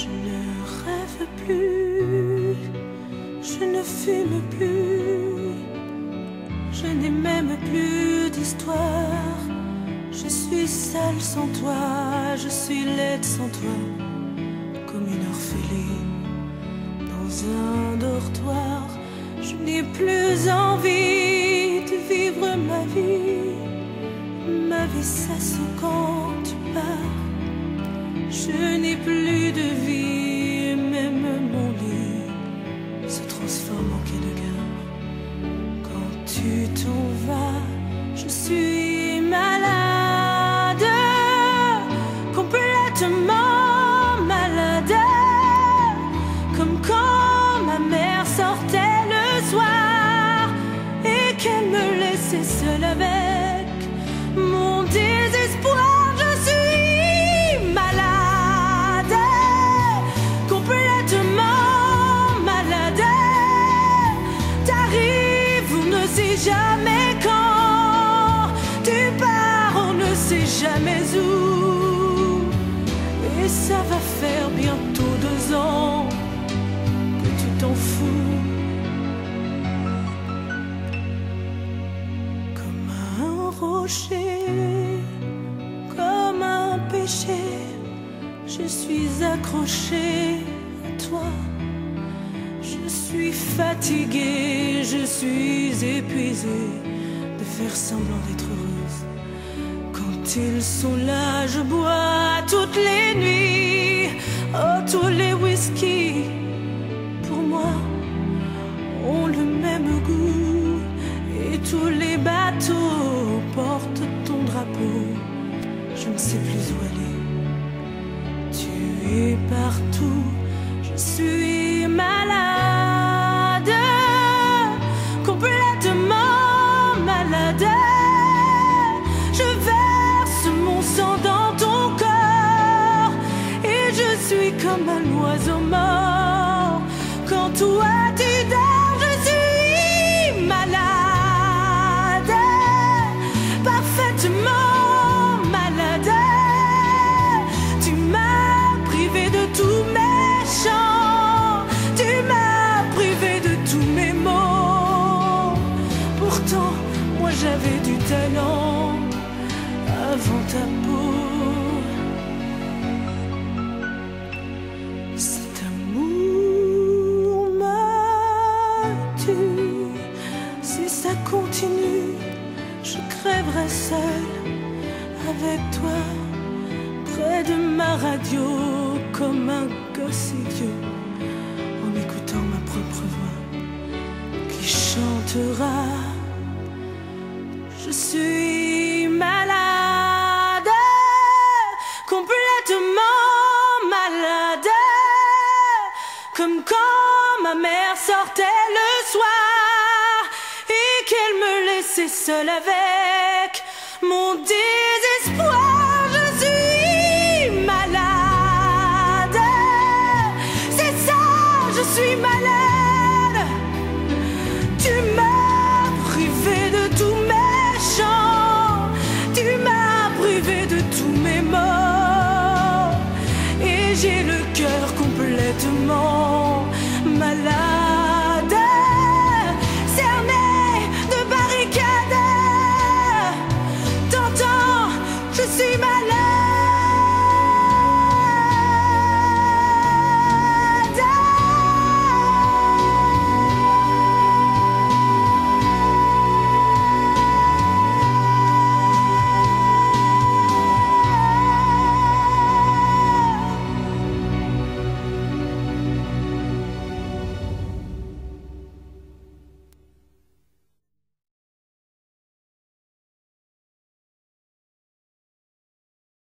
Je ne rêve plus, je ne fume plus, je n'ai même plus d'histoire. Je suis seule sans toi, je suis laide sans toi, comme une orpheline dans un dortoir. Je n'ai plus envie de vivre ma vie cesse quand tu pars. Je n'ai plus de vie, même mon lit se transforme en quai de gare. Quand tu t'en vas, je suis malade, complètement malade, comme quand ma mère sortait le soir et qu'elle me laissait seule avec mon désespoir. Je suis malade, complètement malade. T'arrives, on ne sait jamais quand. Tu pars, on ne sait jamais où. Et ça va faire bientôt 2 ans que tu t'en fous. Comme un rocher, comme un péché, je suis accrochée à toi. Je suis fatiguée, je suis épuisée de faire semblant d'être heureuse. Quand ils sont là, je bois toutes les nuits, oh tous les whisky, pour moi, ont le même goût. Et tous les bateaux portent ton drapeau. Je ne sais plus où aller. Tu es partout. Je suis malade, complètement malade. Je verse mon sang dans ton corps et je suis comme un oiseau mort. Quand toi tu dors, je suis malade, parfaitement malade. Tu m'as privé de tous mes chants, tu m'as privé de tous mes mots. Pourtant, moi j'avais du talent avant ta peau. Cet amour me tue. Si ça continue, je crèverai seule avec toi, près de ma radio, comme un gosse idiot, en écoutant ma propre voix qui chantera. Je suis malade, complètement malade, comme quand ma mère sortait le soir et qu'elle me laissait seule avec